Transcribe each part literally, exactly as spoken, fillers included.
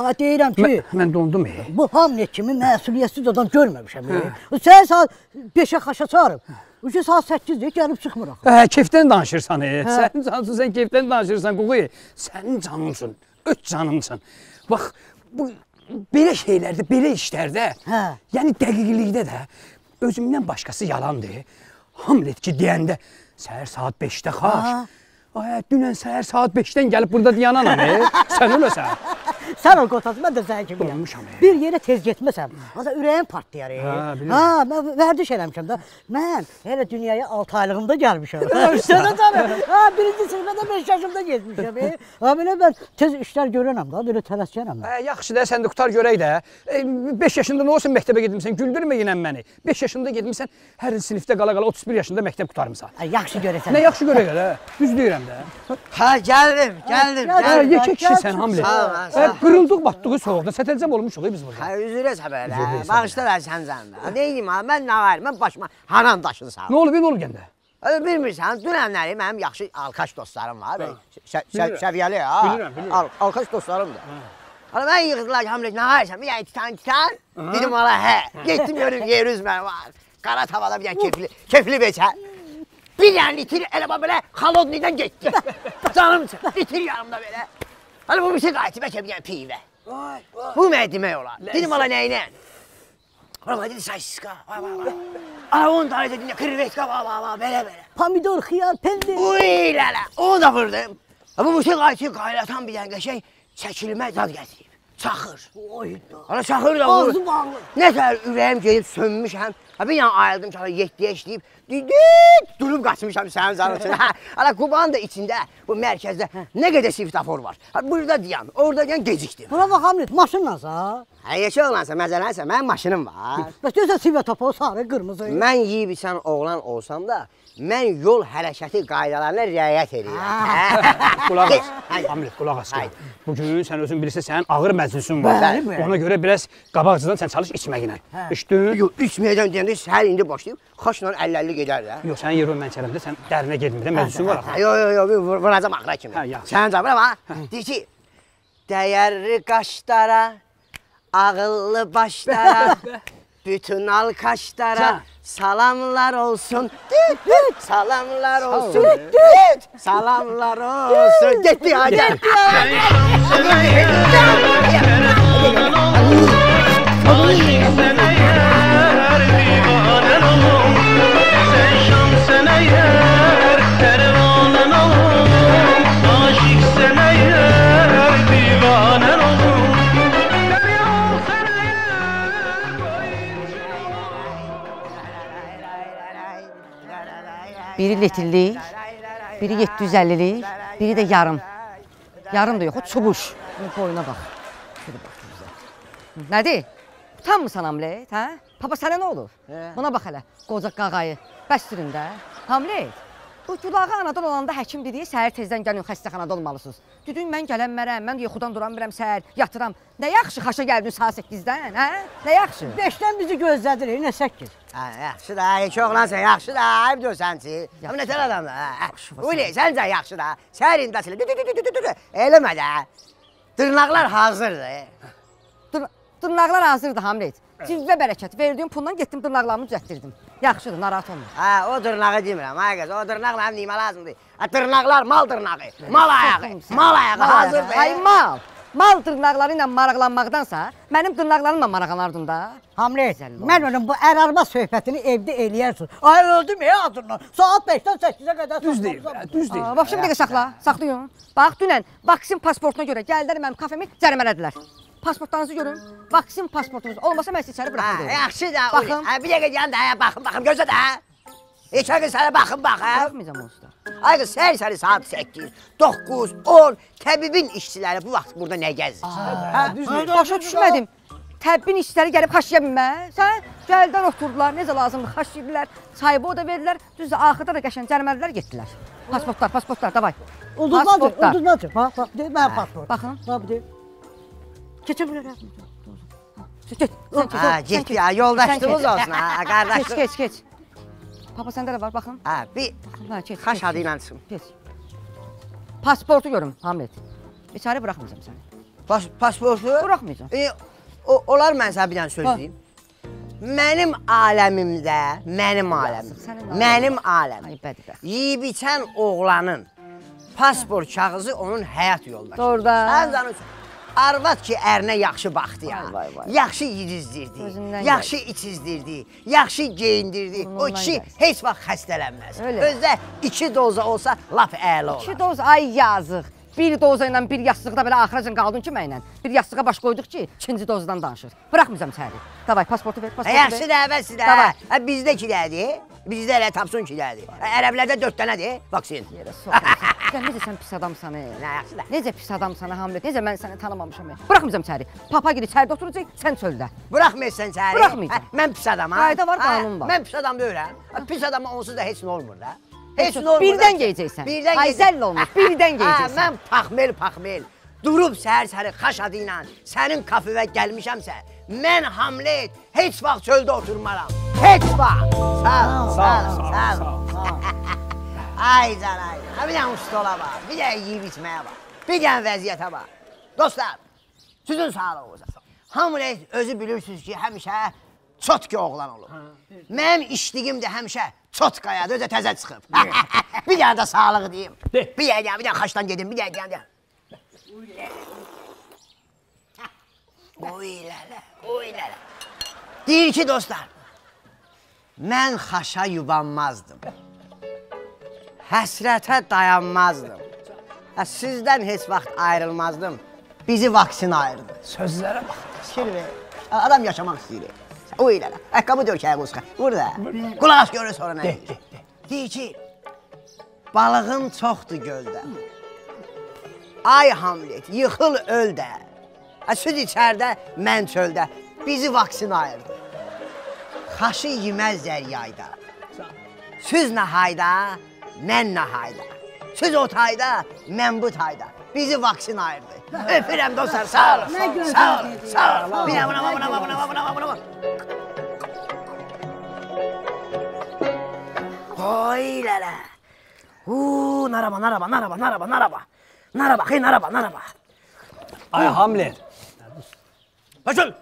Ha, deyirəm ki... Mən dondum. Bu Hamlet kimi məsuliyyətsiz adam görməmişəm. Sən saat beşə xaşa çağırıb. Üçü saat səkkizdə gəlib çıxmıraq. Hə, kefdən danışırsan. Sənin cansın, sən kefdən danışırsan, Quğu. Sənin canımsın, öz canımsın. Bax, bu belə şeylərdə, belə işlərdə, yəni dəqiqlikdə də özümdən başqası yalandır. Hamlet ki, deyəndə səhər saat beşdə xaş. Ay, dünən səhər saat beşdən gəlib burada dayananam, sən öləsən. Sən ol qotası, mən də sənə kimi olmuşam. Bir yerə tez getməsəm, aza ürəyim partlayar. Ha, mən vərdiş eləmişəm də. Mən hələ dünyaya altı aylığımda gəlmişəm. Sənə canım, ha, birinci sınıfda beş yaşımda getmişəm. Ha, belə mən tez işlər görənəm da, belə tələskənəm. Yaxşı da, sən də qutar görək də. beş yaşında nə olsun məktəbə gedmişsən, güldürmə yenə məni. beş yaşında getmişsən, hər sinifdə qala-qala otuz bir yaşında məktəb qutarmısan. Yaxşı görəsən. Nə yaxşı görək də, düz deyirəm də. Ha, gəldim, gəldim. Yekə kişisən, Hamlet. Qırıldıq, batdığı soğuqda, sətəlcəm olmuşuq biz burada. Hə, üzrə səbələ, bağışda da sən zəndə. Neydim ha, mən nə var, mən başıma haram daşını sağ. Nə olub, nə olub gəndə? Bilmirsən, dünənləri mənim yaxşı alkaş dostlarım var. Səviyyəli ha. Bilirəm, bilirəm. Alkaş dostlarımdır. Mən yığdılar ki, Hamlet, nə varsan, bir yəni titan, titan. Dedim ona, hə, getdim görüm, yer üzməni var. Qara tavada bir yəni kefli beçə. Bir yəni litir eləmə belə xalodnidən getdi. Canım litir yanımda belə. Hələ bu bir şey qayıtı, bəlkə bir yəni pivə. Bu mənə demək olar. Dedim ala nəyinə? Ala dedi saysiska, ala on tane dedi, krevetka, belə-belə. Pomidor, xiyar, pendir. Uy, lələ, onu da vurdum. Bu bir şey qayıtı qaylatan bir yəni qəşəng çəkilmə zad gətirib. Çaxır. Ala çaxır da vurur. Ağzı bağlı. Nətər ürəyim gedib sönmüşəm. Bir yana ayıldım ki, yetdiyə işləyib, düdük, durub qaçmışam sənin canın üçün. Hala, Qubanın da içində, bu mərkəzdə nə qədər svetofor var. Burada dayan, orada dayan, gecikdim. Buna bax, Hamlet, maşınlansa? Hə, yeşə oğlansa, məzələnsə, mənim maşınım var. Bəs görsən svetofor, sarı, qırmızı. Mən yiyib içən oğlan olsam da, mən yol hərəkəti qaydalarına riayət edirəm. Qulaq as, Hamlet, qulaq as. Bugün sən özün bilirsə, sənin ağır məclisin var. Ona görə biraz qabaqcıdan sən çalış içməyinə. İçdin? Yox, içməyəcəm deyəndə səhər indi başlayıb, xaşla əlli əlli gedər də. Yox, sənin yerin mən çələmdə, sən dərinə gedmirdə, məclisin var axı. Yox, yox, yox, vuracam axıra kimi. Sənin cavabın ama, deyir ki, dəyərli qaşlara, ağıllı başlara, bütün alkaşlara salamlar olsun. Salamlar olsun. Salamlar olsun. Gitti hadi. Biri litrlik, biri yeddi yüz əllilik, biri də yarım. Yarım da yox, o çubuş. Boyuna bax. Nədir? Utanmısan Hamlet, hə? Papa sənə nə olur? Buna bax hələ, qoca qağayı. Bəstirin də. Hamlet, bu dulağı anadan olanda həkim dediyi səhər tezdən gəlin xəstəxanada olmalısınız. Düdün mən gələnmərəm, mən də yuxudan duranmərəm səhər, yatıram. Nə yaxşı xaşa gəldin saat səkkizdən, hə? Nə yaxşı? beşdən bizi gözlədir, nə səkkiz? Yaxşı da, iki oğlansa yaxşı da, ayıb diyorsansı. Ama nətər adam da, Uli, səncə yaxşı da, səhər indəsilə, eləmə də, dırnaqlar hazırdır. Dırnaqlar hazırdır Hamlet. Civvə bərəkət, verdiğim pundan getdim dırnaqlarımı düzəltdirdim. Yaxşıdır, narahat olma. Ha, o dırnağı demirəm, ay qız, o dırnaqla həm nimə lazımdır. Dırnaqlar mal dırnağı, mal ayağı, mal ayağı hazırdır. Ay mal, mal dırnaqları ilə maraqlanmaqdansa, mənim dırnaqlarımla maraqlanardın da. Hamlet, mən onun bu ər-arba söhbətini evdə eləyərsin. Ay, öldüm ya adından, saat beşdən səkkizə qədər. Düz deyil, düz deyil. Vapşı bir dəqiqə saxla, saxlayın. Bax, dünən vaksin pasportuna görə gəldilər mənim kafemi cərimələdilər. Pasportlarınızı görün, vaksin pasportunuz olmasa mən sizi içəri bıraxım. Yaxşı da, Uli, bir dəqiqə gəlin də, baxın, baxın, gözə də. İki gün sənə baxın, baxın. Baxmayacam onsuz da. Ay qız, səhər-səhər saat səkkiz, doqquz, on, təbibin işçiləri bu vaxt burada nə gəzir? Başa düşmədim. Təbbin işçiləri gəlib xaşıya bilməz. Sən gəldən oturdular, necə lazımdır, xaşıyırdılar, sahibi o da verdilər, düzdür, axırda da qəşən cəriməlilər getdilər. Pasportlar, pasportlar, davay. Ulduzlacıq, ulduzlacıq, bax, bax, deyil, mənim pasport. Baxın. Bax, deyil. Keçə bilər, Get, Ha, get ya, yoldaşlığımız olsun ha, qardaşlıq. Keç, keç, keç. Papa səndə də var, baxın. Ha, bir xaş adı ilə çıxın. Keç. Pasportu görüm, Hamlet. İçəri bıraxmayacam səni. Pas pasportu? Buraxmayacam. E, o, olar mən sənə bir dənə söz deyim. Mənim aləmimdə, mənim aləmim, sənin mənim Ay, aləmim, bədbəxt. yeyib içən oğlanın pasport kağızı onun həyat yoldaşı. Doğru da. Sən canın arvad ki, ərinə yaxşı baxdı ya, Vay, vay, vay. yaxşı yedizdirdi, Özündən yaxşı içizdirdi, yaxşı geyindirdi. O Burnundan kişi gəlsin. heç vaxt xəstələnməz. Öyle. Özdə iki doza olsa lap əla olar. İki doz, ay yazıq. Bir doza ilə bir yastıqda belə axıracan qaldın ki mənlə. Bir yastığa baş qoyduq ki, ikinci dozdan danışır. Buraxmayacam içəri. Davay, pasportu ver, pasportu ver. Yaxşı da, əvvəlsi də. Davay. Hə, bizdə ikidədir, bizdə elə tapsın ikidədir. Ərəblərdə dörd dənədir, vaksin. Yerə soxulsun. Sən necə sən pis adamsan, e? Nə yaxşı da. Necə pis adamsan, Hamlet? Necə mən səni tanımamışam, e? Buraxmayacam içəri. Papa gir içəridə oturacaq, sən çöldə. Buraxmayırsan çəri. Buraxmayacam. Hə, mən pis adamam. Qayda var, qanun var. Mən pis adam deyiləm. Hə, Pis adama onsuz da heç nə olmur da. Heç Heç nə- nə olmur. birdən da. geyəcəksən. Birdən Ay, geyəcəksən. zəll olmuş, birdən Hə, geyəcəksən. Mən paxmel paxmel. Durub səhər-səhər xaş adı ilə sənin kafevə gəlmişəmsə, mən Hamlet heç vaxt çöldə oturmaram. Heç vaxt. Sağ ol, sağ ol, sağ ol. Ay can, ay can. Ha, bir dənə stola bax, bir dənə yeyib içməyə bax, bir dənə vəziyyətə bax. Dostlar, sizin sağlığınıza. Hamlet özü bilirsiniz ki, həmişə çotki oğlan olur. Mənim içdiyim də həmişə çotkayadır, özə təzə çıxıb. Bir dənə də sağlığı deyim. De. Bir dənə, bir dənə xaçdan gedim, bir dənə, bir dənə. Oy lələ, oy lələ. Deyir ki, dostlar, mən xaşa yubanmazdım. Həsrətə dayanmazdım. Hə, sizdən heç vaxt ayrılmazdım. Bizi vaksin ayırdı. Sözlərə bax. Fikir ver. Adam yaşamaq istəyir. Oy lələ, əqqabı dörkəyə qusqa. Burada. Qulaq as görür sonra nə De, deyir. de, de. Deyir ki, balığım çoxdur göldə. Ay Hamlet, yıxıl öl də. Hə, süd içərdə, mən çöldə. Bizi vaksin ayırdı. Xaşı yeməzlər yayda. Süz nahayda, mən nahayda. Süz o tayda, mən bu tayda. Bizi vaksin ayırdı. Öpürəm dostlar, sağ olun. Nə gözəl Sağ olun, dedi. sağ olun. Bir də buna, buna, buna, buna, buna, buna, buna. Oy lələ. Uuu, naraba, naraba, naraba, naraba, naraba. Naraba, xey, naraba, naraba. Ay Hamlet. Başıl.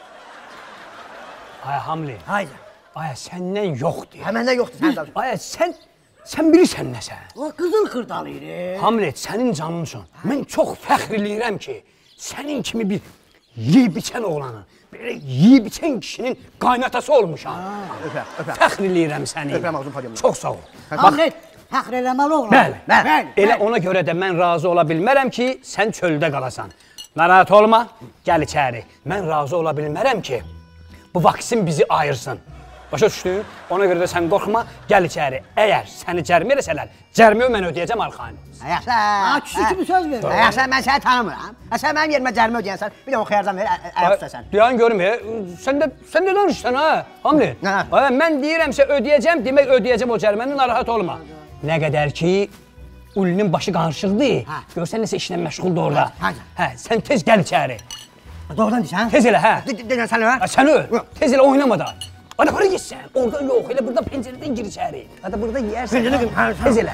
Ay Hamlet. Haydi. Ay səndən yoxdur. Həməndə yoxdur, sən danış. Ay sən sən bilirsən nəsə. O qızıl xırdalıyır. Hamlet sənin canınsan. Mən çox fəxr eləyirəm ki, sənin kimi bir yeyib içən oğlanın, belə yeyib içən kişinin qaynatası olmuşam. Öpəm, öpəm. Fəxr eləyirəm səni. Öpəm ağzım padyamdan. Çox sağ ol. Hamlet, fəxr eləməli oğlan. Bəli, bəli. Elə ona görə də mən razı ola bilmərəm ki, sən çöldə qalasan. Narahat olma, gəl içəri. Mən razı ola bilmərəm ki, bu vaksin bizi ayırsın. Başa düşdün? Ona görə də sən qorxma, gəl içəri. Əgər səni cərimə eləsələr, cərimə mən ödəyəcəm arxanı. Ayaqsa. Ha, kişi kimi söz verir. Ayaqsa, mən səni tanımıram. Hə, sən mənim yerimə cərimə ödəyənsən, bir də o xiyardan ver, ayaq tutasən. Duyan görüm, e, sən də sən də danışsan ha, Hamlet. Nə? Ay, mən deyirəmsə ödəyəcəm, demək ödəyəcəm o cəriməni, narahat olma. Nə qədər ki, Ulinin başı qarışıqdır. Hə. Görsən nəsə işlə məşğuldur orada. Hə. Hə, sən tez gəl içəri. Doğrudan deyirsən? Tez elə, hə. Deyirsən sən hə? Ha, sən öl. Tez elə oynama da. Hadi para gitsən. Orada yox, elə burada pəncərədən gir içəri. Hadi burada yeyərsən. Pəncərədən ha. gir, hə, Tez elə.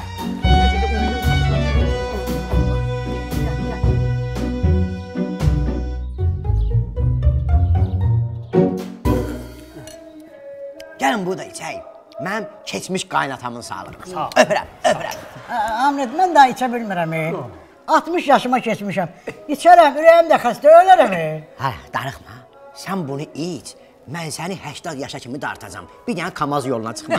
Gəlin burada içək. Mənim keçmiş qaynatamın sağlığına. Sağ ol. Öpürəm, öpürəm. Hamlet, mən daha içə bilmirəm. e. altmış yaşıma keçmişəm. İçərəm, ürəyim də xəstə, ölərəm. e. Hə, darıxma. Sən bunu iç. Mən səni səksən yaşa kimi dartacam. Bir dənə Kamaz yoluna çıxma.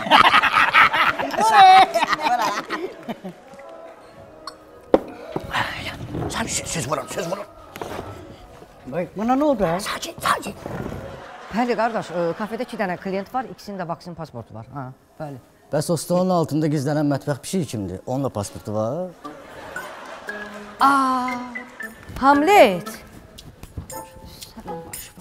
Sən söz vurun, söz vurun. Bak, buna nə oldu? ha? Sakin, sakin. Bəli qardaş, e, kafedə iki dənə klient var, ikisinin də vaksin pasportu var. Ha, bəli. Bəs o stolun altında gizlənən mətbəx pişiyi kimdir? Onun da pasportu var. Aa, Hamlet. Sənin başına.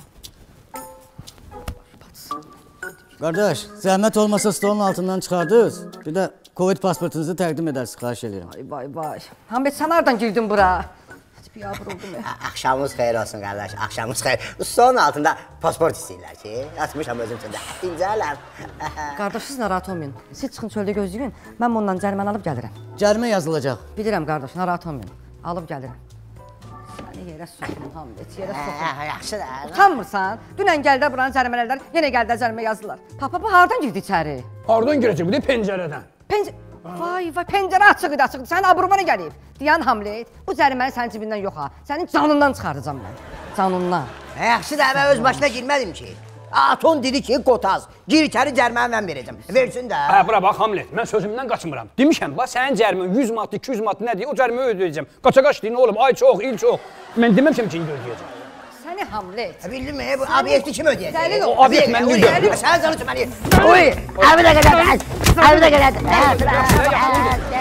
Qardaş, zəhmət olmasa stolun altından çıxardınız. Bir də Covid pasportunuzu təqdim edərsiniz, xahiş edirəm. Vay vay vay. Hamlet, sən hardan girdin bura? Bir yabır oldum ya. Axşamınız xeyir olsun qardaş, axşamınız xeyir. Stolun altında pasport istəyirlər ki, atmışam özüm üçün də. İncələm. Qardaş, siz narahat olmayın. Siz çıxın çöldə gözləyin. Mən ondan cəriməni alıb gəlirəm. Cərimə yazılacaq. Bilirəm qardaş, narahat olmayın. Alıb gəlirəm. Səni yerə soxum Hamlet, yerə soxum. Yaxşı da. Utanmırsan? Dünən gəldilər buranın cərimələrdən, yenə gəldilər cərimə yazdılar. Papa, bu hardan girdi içəri? Hardan girəcək? Bu da pəncərədən. Pəncərə... Vay vay, pəncərə açıq idi, açıq idi. Sənin abruma nə gəlib? Deyən Hamlet, bu cəriməni sənin cibindən yox ha. Sənin canından çıxardacam mən. Canından. Yaxşı da, mən öz başına girmədim ki. Aton dedi ki, qotaz, gir içəri cəriməni mən verəcəm. Versin də. Hə, bura bax Hamlet, mən sözümdən qaçmıram. Demişəm, bax, sənin cərimin yüz manat, iki yüz manat nədir? O cəriməni ödəyəcəm. Qaça-qaç deyin oğlum, ay çox, il çox. Mən deməmişəm ki, indi ödəyəcəm. Səni Hamlet. Bildin mi? Bu obyekti kim ödəyəcək? Dəlil ol. O obyekt mən ödəyəcəm. Sən canı məni. Oy, əvi də qədər. Əvi də qədər.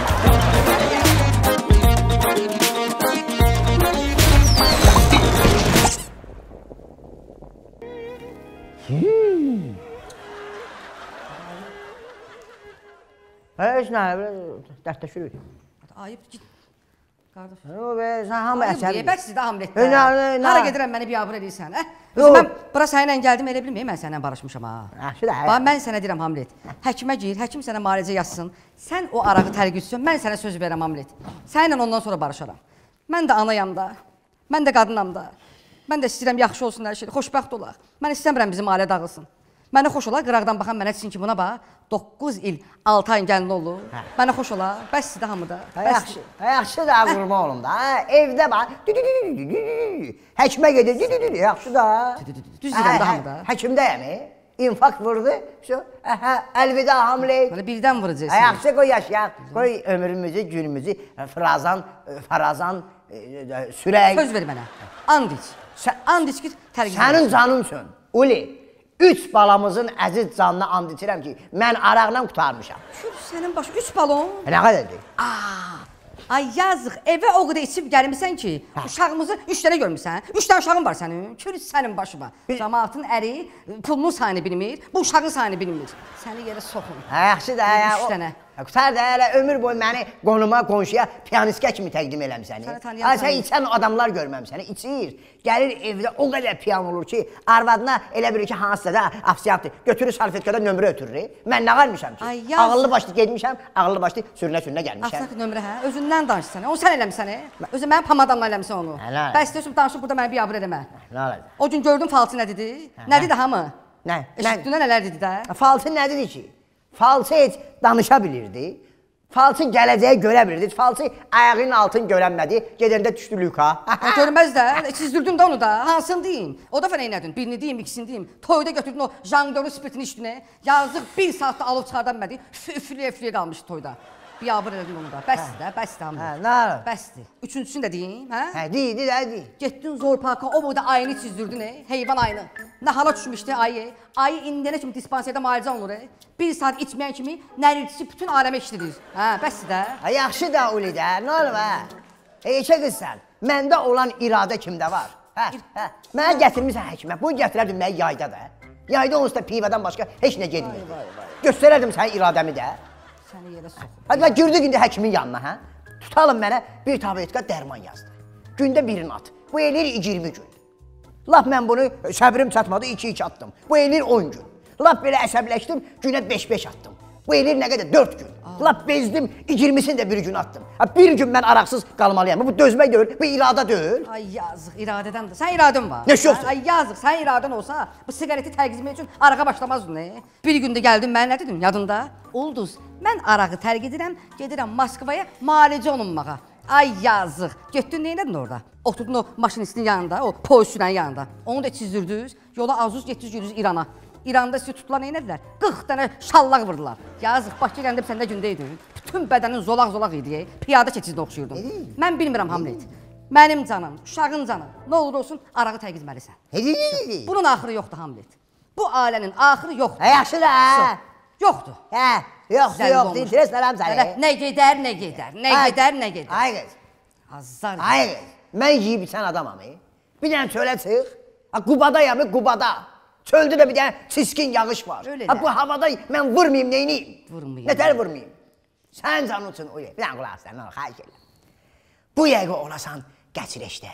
Heç nə, dərdləşirik. Ayıb git. Qardaş. O be, sən hamı əsər. Ayıb, bəs sizdə Hamletdə. Nə, nə, nə? Hara gedirəm məni biabır edirsən, hə? Özüm mən bura səninlə gəldim, elə bilməyim, mən səninlə barışmışam, ha. Yaxşı da. Bax, mən sənə deyirəm Hamlet, həkimə gir, həkim sənə müalicə yazsın, sən o arağı tərgütsün, mən sənə söz verəm Hamlet. Səninlə ondan sonra barışaram. Mən də anayam da, mən də qadınam da. Mən də istəyirəm yaxşı olsun hər şey, xoşbəxt olaq. Mən istəmirəm bizim ailə dağılsın. Mənə xoş olar, qıraqdan baxan mənə desin ki, buna bax, doqquz il, altı ayın gəlin olur. Mənə xoş olar, bəsdir də hamıda. Yaxşı, yaxşı da qurma oğlum da. Evdə bax, həkimə gedir, yaxşı da. Düz deyirəm də hamıda. Həkimdəyəm, infarkt vurdu. Əlvida Hamlet. Belə birdən vuracaqsın. Yaxşı, qoy yaşayaq. Qoy ömrümüzü, günümüzü farazan, farazan sürək. Söz ver mənə, and iç. And iç ki, tərgin. Sənin canınsın, Uli. Üç balamızın əziz canına and içirəm ki, mən araqla qutarmışam. Şur, sənin başı, üç balon. Nə qədərdir? Aa, ay yazıq, evə o qədər içib gəlmirsən ki, uşağımızı üç dənə görmürsən. Üç dənə uşağın var sənin, kür sənin başıma. Cəmaatın əri pulunun sayını bilmir, bu uşağın sayını bilmir. Səni yerə soxun. Yaxşı da, üç dənə. Qutar da, elə ömür boyu məni qonuma, qonşuya piyanistə kimi təqdim eləmişsəni. Sən içən adamlar görməmişsən, içir. Gəlir evdə o qədər piyan olur ki, arvadına elə bilir ki, hansısa da afisiyatdır. Götürür salfetkada nömrə ötürür. Mən nə qalmışam ki? Ağıllı başlı gedmişəm, ağıllı başlı sürünə-sürünə gəlmişəm. Afisiyat nömrə, hə? Özündən danışsan, onu sən eləmişsən, hə? Özü mənim pamadamla eləmişsən onu. Bəs istəyirsən danışıb burada məni biabır eləmə. O gün gördün falçı nə dedi? Nə dedi hamı? Nə? Eşitdin nələr dedi də? Falçı nə dedi ki? Falçı heç danışa bilirdi. Falçı gələcəyi görə bilirdi. Falçı ayağının altını görənmədi. Gedəndə düşdü Luka. Görməz də. Çizdirdin də onu da. Hansını deyim? O da fənə elədin. Birini deyim, ikisini deyim. Toyda götürdün o jangdörün spiritini içdin. Yazıq bir saatda alıb çıxardan bilmədi. Üflüyə-üflüyə qalmışdı toyda. Biabır elədin onu da. Bəsdir də, bəsdir hamı. Hə, nə? Bəsdir. Üçüncüsünü də deyim, hə? Hə, deyil, deyil, deyil. Getdin zor parka, o boyda ayını çizdirdin, heyvan ayını. Nə hala düşmüşdü ayı? Ayı indiyənə kimi dispanserdə müalicə olunur, bir saat içməyən kimi nəriltisi bütün aləmə işlidir. Hə, bəsdir də. Ha, yaxşı da Uli də, nə olur hə? Heykə qızsan, məndə olan iradə kimdə var? Hə, hə. Mənə gətirmişsən həkimə, bunu gətirərdim mənə yayda da. Yayda onsuz da pivadan başqa heç nə gedmirdi. Göstərərdim sənə iradəmi də. Səni yerə soxum. Hadi və girdik indi həkimin yanına, hə? Tutalım mənə bir tabletka dərman yazdı. Gündə birini at. Bu eləyir iyirmi gün. Lap mən bunu səbrim çatmadı, iki iki attım. Bu eləyir on gün. Lap belə əsəbləşdim, günə beş beş attım. Bu eləyir nə qədər? dörd gün. Lap bezdim, iyirmisini də bir gün attım. Bir gün mən araqsız qalmalıyam. Bu dözmək deyil, bu iradə deyil. Ay yazıq, iradədən də. Sən iradın var. Nə yoxsa? Ay yazıq, sən iradən olsa, bu siqareti tərgizmək üçün arağa başlamazdın. Bir gündə gəldim, mən nə dedim yadında? Ulduz, mən arağı tərk edirəm, gedirəm Moskvaya müalicə olunmağa. Ay yazıq, getdin neynədin orada? Oturdun o maşinistin yanında, o polisçinin yanında. Onu da çizdirdiniz, yola azuz getdiniz yürüdünüz İrana. İranda sizi tutulan neynədilər? qırx dənə şallaq vurdular. Yazıq, Bakıya gəndə səndə gündə idin. Bütün bədənin zolaq-zolaq idi, piyada keçidində oxşuyurdun. Mən bilmirəm Hamlet. Mənim canım, uşağın canım, nə olur olsun arağı tərgizməlisən. Bunun axırı yoxdur Hamlet. Bu ailənin axırı yoxdur. Hə, yaxşı da, hə? Yoxdur. Hə, yoxdur, yoxdur, interes verəm səni. Nə gedər, nə gedər, nə gedər, nə gedər. Ay qız. Azar. Ay qız, mən yiyib içən adamam. Bir dənə çölə çıx, Qubadayam, Qubada. Çöldə də bir dənə çiskin yağış var. Bu havada mən vurmayayım, neyniyim? Vurmayayım. Nətər vurmayayım? Sən canın üçün o yer. Bir dənə qulaq sən, xahiş edirəm. Bu yəqə olasan qəçirəşdə.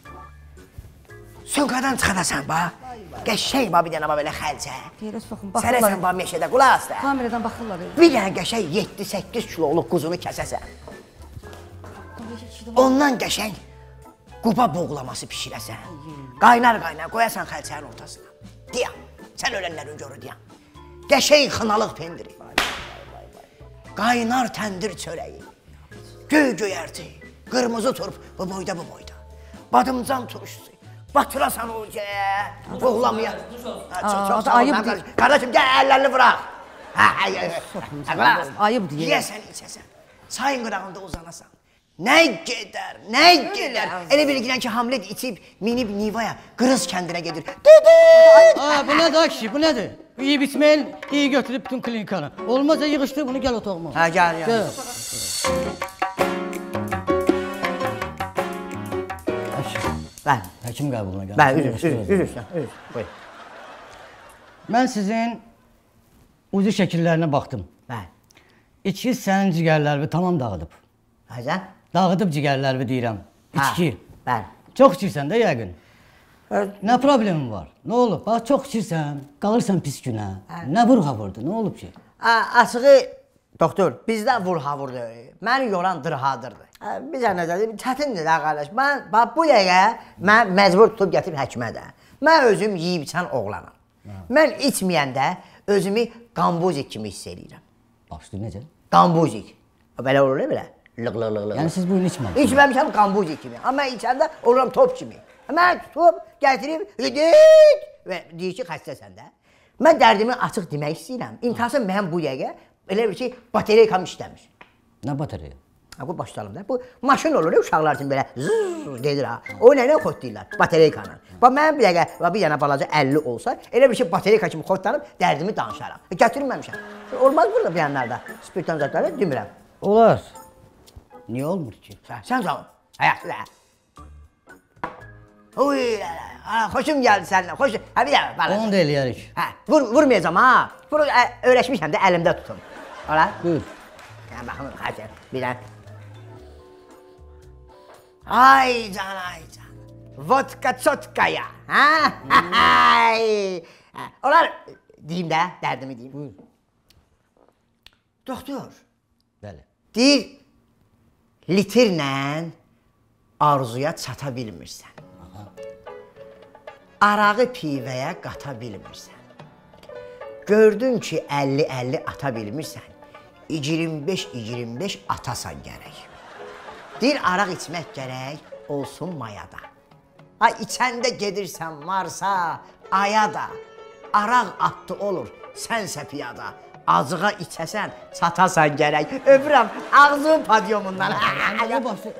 Sönqadan çıxadasan, bax. Qəşək bax bir dənə bax belə xəlcə. Yerə soxun, baxırlar. Sərəsən bax meşədə, qulaq as da. Kameradan baxırlar. Bir dənə qəşək yeddi səkkiz kiloluq quzunu kəsəsən. Ondan qəşək quba boğlaması pişirəsən. Qaynar qaynar qoyasan xəlçənin ortasına. Deyəm, sən ölənlərin görü deyəm. Qəşəng xınalıq pendiri. Qaynar təndir çörəyi. Göy göyərti, qırmızı turp bu boyda bu boyda. Badımcan turşusu. Batırasan o gəyə, boğlamaya. Çox sağ ol, qardaşım, gəl əllərini bıraq. Ayıb deyək. Yiyəsən, içəsən, çayın qırağında uzanasan. Nə gedər, nə gedər. Elə bilgilən ki, Hamlet içib, minib Nivaya, Qırız kəndinə gedir. Düdüt! Aa, bu nədir kişi, bu nədir? Yiyib içməyin, iyi götürüb bütün klinikanı. Olmazsa yığışdır bunu, gəl otağıma. Hə, gəl, gəl. Bəli. Həkim qəbuluna gəl. Bəli, üzr, üzr, üzr, üzr, buyur. Mən sizin ucu şəkillərinə baxdım. Bəli. İçki sənin cigərlərini tamam dağıdıb. Həcə? Dağıdıb cigərlərini deyirəm. İçki. Bəli. Çox içirsən də yəqin. Nə problemin var? Nə olub? Bax, çox içirsən, qalırsan pis günə. Nə vurhavurdu, nə olub ki? Açığı, doktor, bizdə vurhavurdur. Məni yoran dırhadırdır. Bizə nəzər deyim, çətindir də qardaş. Mən, bax, bu yəqə, mən məcbur tutub gətirib həkimə də. Mən özüm yiyib içən oğlanam. Mən içməyəndə özümü qambuzik kimi hiss edirəm. Başlı necə? Qambuzik. Belə olur, belə? Lıq, lıq, lıq, lıq. Yəni siz bunu içməmişsiniz? İçməmişəm qambuzik kimi. Amma içəndə oluram top kimi. Mən tutub, gətirib, hüdüt və deyir ki, xəstəsən də. Mən dərdimi açıq demək istəyirəm. İmtihasın mən bu yəqə, elə bir ki, batereykam işləmir. Nə batareya? Bu başlayalım da. Bu maşın olur, uşaqlar üçün belə zzzz dedir ha. O nə ilə xotlayırlar? Batereykanla. Bax, mənim bir dəqiqə, bir yana balaca əlli olsa, elə bir ki, batereyka kimi xotlanıb, dərdimi danışaram. Gətirməmişəm. Olmaz burada bir yanlarda. Spirtan zatları demirəm. Olar. Niyə olmur ki? Sən canım, ayaqlı da. Uy, xoşum gəldi səninlə, xoşum. Hə, bir dəqiqə, balaca. Onu da eləyərik. Hə, vurmayacam ha. Bunu öyrəşmişəm də, əlimdə tutum. Ola? Buyur. Yəni, baxın, xəşər, bir dənə. Ay can, ay can. Vodka çotkaya. Hə? Olar, deyim də, dərdimi deyim. Buyur. Doktor, Bəli. deyir, litrlə arzuya çata bilmirsən. Arağı pivəyə qata bilmirsən. Gördün ki, əlli əlli ata bilmirsən. iyirmi beş iyirmi beş atasan gərək. Deyir, araq içmək gərək olsun mayada. Ay, içəndə gedirsən varsa, aya da. Araq attı olur, sənsə piyada. Azığa içəsən, çatasan gərək. Öpürəm, ağzın padyomundan. Nə başlı?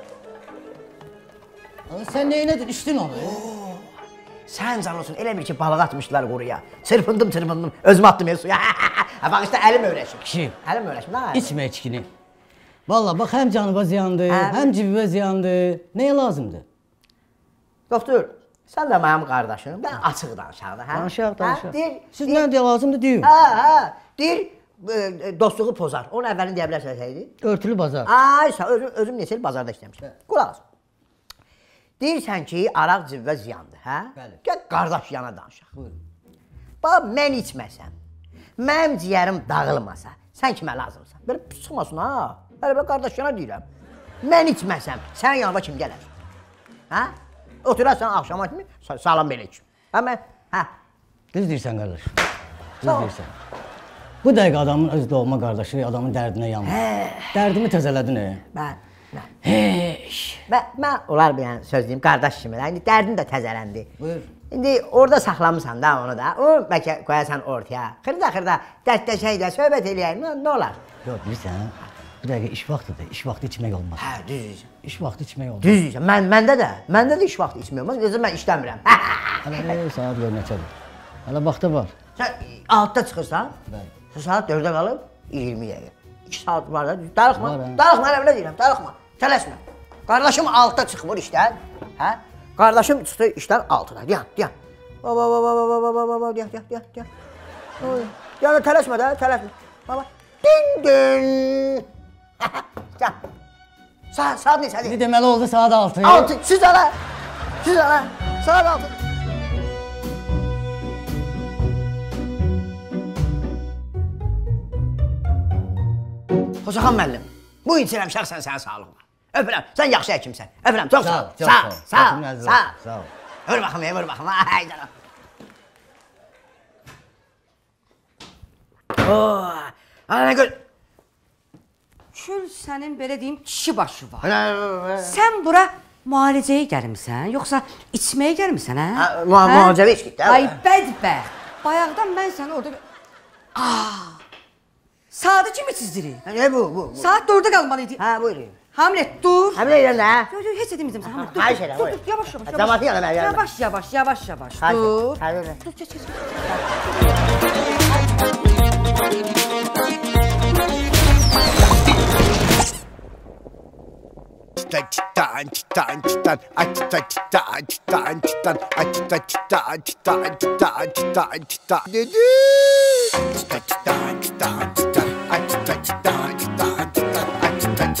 Sən neynədin, içdin onu? Sən can olsun, elə bir ki, balıq atmışlar quruya. Çırpındım, çırpındım, özümü attım el suya. Bax, işte əlim öyrəşim. Kişi. Əlim öyrəşim, nə? İçmə içkini. Valla bax, həm canıva ziyandır, həm cibivə ziyandır. Nəyə lazımdır? Doktor, sən də mənim qardaşım, mən açıq danışaq da, hə? Danışaq, danışaq. Deyir, Siz nə deyə lazımdır, deyin. hə, hə, deyir, dostluğu pozar. Onun əvvəlini deyə bilərsən səydi? Örtülü bazar. Ay, özüm, özüm neçə il bazarda işləmişəm. Qulaq as. Deyirsən ki, araq cibvə ziyandır, hə? Bəli. Gəl qardaş yana danışaq. Buyurun. Bax, mən içməsəm, mənim ciyərim dağılmasa, sən kimə lazımsan? Belə pis çıxmasın, ha? Hələ belə qardaş yana deyirəm. Mən içməsəm, sənin yanıma kim gələr? Hə? Oturarsan axşama kimi, salam belə içim. Hə, mən, hə? Düz deyirsən, qardaş. Düz deyirsən. Bu dəqiqə adamın öz doğma qardaşı adamın dərdinə yanmır. Dərdimi təzələdin, e? Mən, mən. Heş. Mən, mən olar bir yəni söz deyim, qardaş kimi də. İndi dərdin də təzələndi. Buyur. İndi orada saxlamısan da onu da. O bəlkə qoyasan ortaya. Xırda xırda dərdləşək də, söhbət eləyək, nə, nə olar? Yox, bilirsən, bir dəqiqə iş vaxtıdır. İş vaxtı içmək olmaz. Hə, düz deyirsən. İş vaxtı içmək olmaz. Düz deyirsən. Mən, məndə də, məndə də iş vaxtı içmək olmaz. Necə mən işləmirəm. Hələ e, saat gör neçədir. Hələ vaxtı var. Sən altıda çıxırsan, Bəli. saat dördə qalıb iyirmi dəqiqə. iki saat var da, darıxma. Var, hə. Darıxma, elə belə deyirəm, darıxma. Tələsmə. Qardaşım altıda çıxmır işdən. Hə? Qardaşım çıxdı işdən altıda. Dayan, dayan. Ba ba ba ba ba ba ba ba ba dayan, dayan, dayan, dayan. Oy. Yəni tələsmə də, tələsmə. Baba. Din din. Dayan. Saat, saat neçədir? İndi deməli oldu saat altı. Altı, siz ala. Siz ala. Saat altı. Xocaxan müəllim, bu içirəm şəxsən sənin sağlığına. Öpürəm. Sən yaxşı həkimsən. Öpürəm. Çox sağ ol. Çox Sağ ol. Sağ ol. Sağ ol. Sağ ol. Sağ ol. Vur baxım, vur baxım. Ay canım. Oo. Ana nə gör. Kül sənin belə deyim kişi başı var. Sən bura müalicəyə gəlmisən, yoxsa içməyə gəlmisən, hə? Müalicəyə içdik də. Ay bədbəxt. Bayaqdan mən səni orada... Aa! Saatı kimi çizdirir? Nə bu, bu? Saat dördə qalmalıydı. Hə, buyurun. Hamlet dur. Həmin edirəm də. Yox, yox, heç edemeyəcəm sən. Hamlet dur. Xahiş edirəm, Dur, buyur. dur, yavaş, yavaş. Cəmaatı yana mən gəlməm. Yavaş, yavaş, yavaş, yavaş. Xahiş Dur. edirəm. Dur, geç, geç. Açtan açtan açtan açtan açtan açtan açtan açtan açtan açtan açtan dedi. Açtan açtan açtan açtan açtan açtan açtan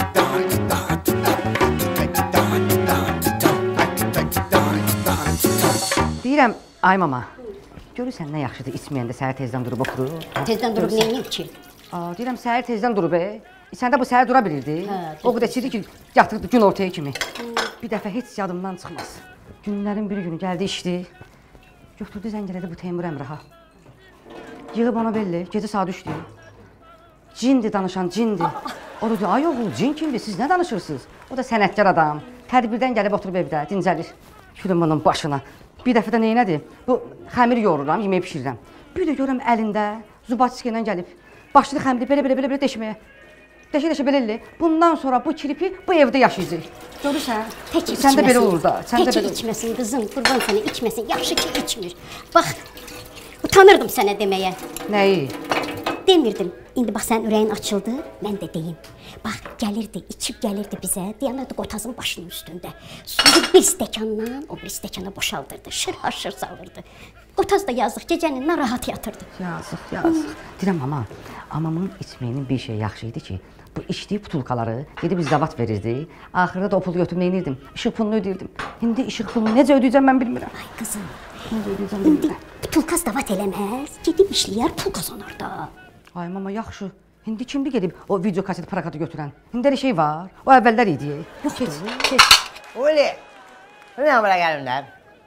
açtan. Deyirəm, ay mama. Görürsən nə yaxşıdır içməyəndə səhər tezdən durub oturur. Tezdən durub neyini ki? Aa, deyirəm səhər tezdən durub e. Səndə bu səhər dura bilirdi. O qədər içirdi ki, yatırdı gün ortaya kimi. Bir dəfə heç yadımdan çıxmaz. Günlərin bir günü gəldi işdi. Götürdü zəng elədi bu Teymur Əmraha. Yığıb ona belli, gecə saat üçdü. Cindir danışan, cindir. O da diyor, ay oğul, cin kimdir, siz nə danışırsınız? O da sənətkar adam. Tədbirdən gəlib oturub evdə, dincəlir. Külüm bunun başına. Bir dəfə də neynədir? Bu xəmir yoğururam, yemək pişirirəm. Bir də görürəm əlində Zubatski ilə gəlib. Başladı xəmiri belə-belə-belə deşməyə. Deşə-deşə belirli. Bundan sonra bu kiripi bu evdə yaşayacaq. Görürsən? Tək içməsin. Sən də belə olur da. Sən Tək içməsin qızım, qurban sənə içməsin. Yaxşı ki içmir. Bax, utanırdım sənə deməyə. Nəyi? Demirdim. İndi bax sənin ürəyin açıldı, mən də deyim. Bax, gəlirdi, içib gəlirdi bizə, dayanırdı qotazın başının üstündə. Suyu bir stəkandan o bir stəkana boşaldırdı, şır-haşır salırdı. Qotaz da yazıq, gecəni narahat yatırdı. Yazıq, yazıq. Deyirəm, ama, amamın içməyinin bir şey yaxşı idi ki, bu içdiyi putulkaları gedib zavat verirdi. Axırda da o pulu götürüb neynirdim? İşıq pulunu ödəyirdim. İndi işıq pulunu necə ödəyəcəm mən bilmirəm. Ay qızım, Necə ödəyəcəm indi bilmirəm. putulka zavat eləməz, gedib işləyər, pul qazanar da. Ay mama, yaxşı. İndi kimdir gedib o video kaset parakatı götürən? İndi elə şey var. O əvvəllər idi. Yoxdur, keç. Uli, nə bura gəlinlər?